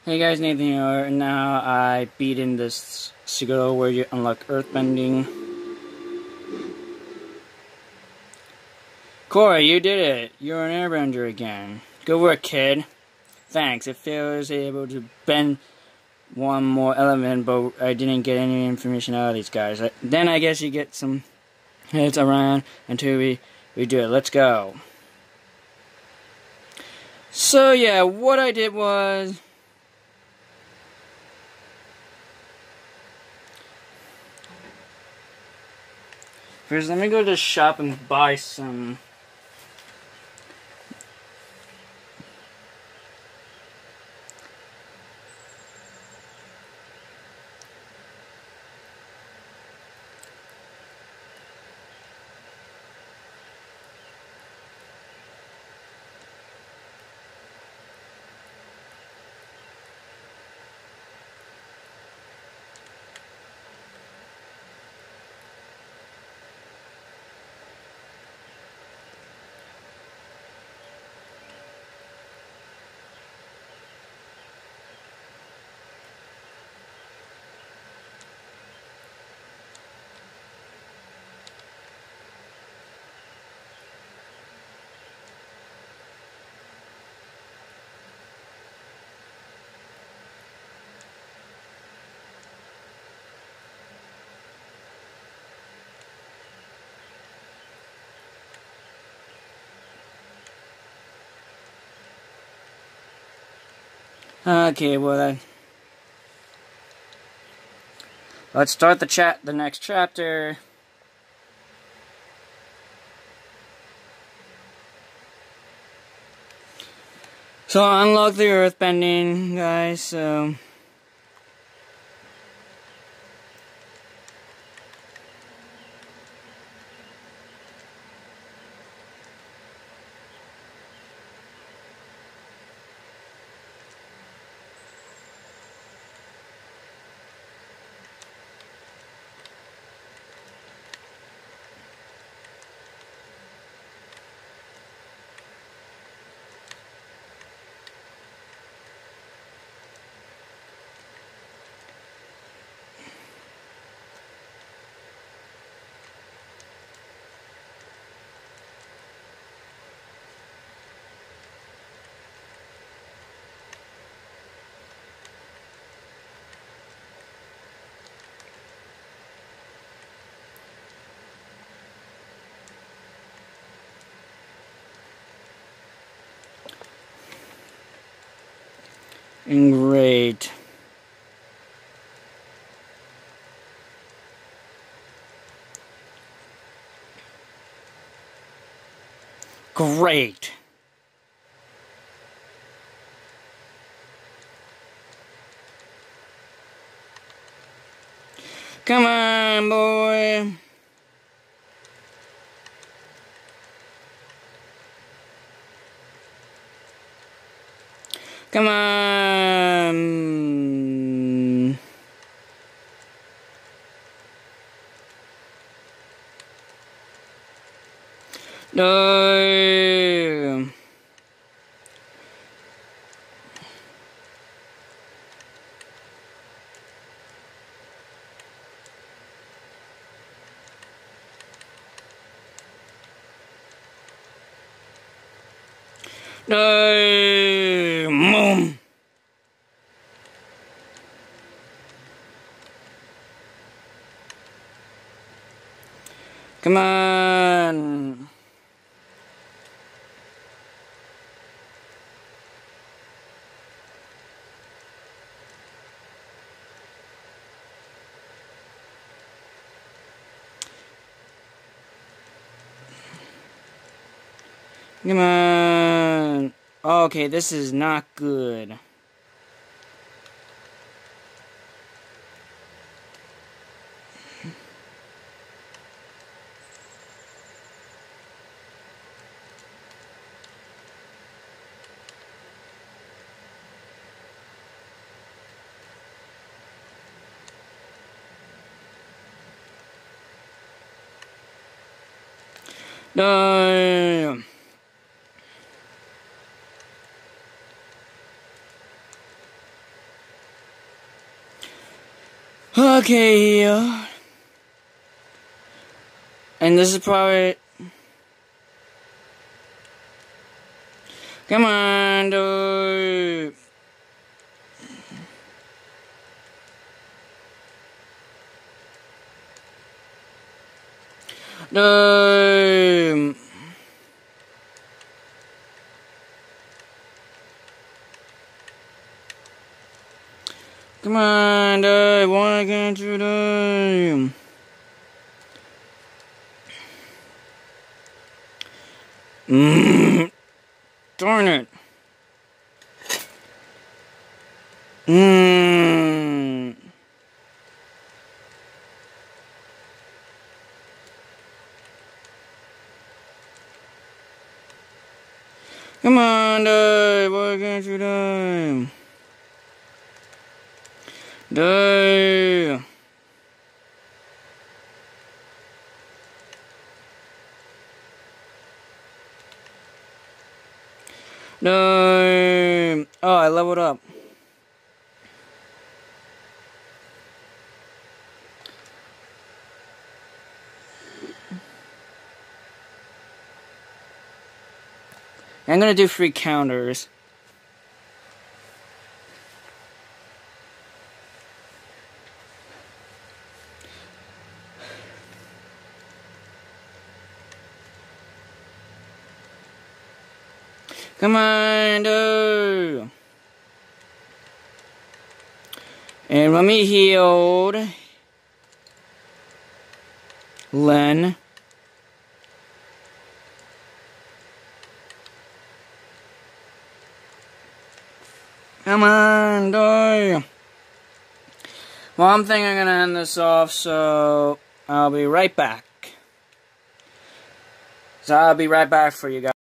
Hey guys, Nathan here. Now I beat in this Siguro where you unlock earthbending. Corey, you did it! You're an airbender again. Good work, kid. Thanks. It feels able to bend one more element, but I didn't get any information out of these guys. Then I guess you get some heads around until we do it. Let's go. So yeah, what I did was... First, let me go to the shop and buy some... Okay, well then... Let's start the next chapter. So unlock the earthbending, guys, so... Great. Great. Come on, boy. Come on. No. No. Mom. Come on. Come on. Okay, this is not good. No. Okay, heal. And this is probably... Come on, dude. Dude. Come on, dude. Why can't you do? Darn it. Come on, dude. Why can't you do? Dude. No. Oh, I leveled up. I'm gonna do 3 counters. Come on, dude. And let me healed. Len. Come on, dude. Well, I'm thinking I'm gonna end this off, so I'll be right back. So I'll be right back for you guys.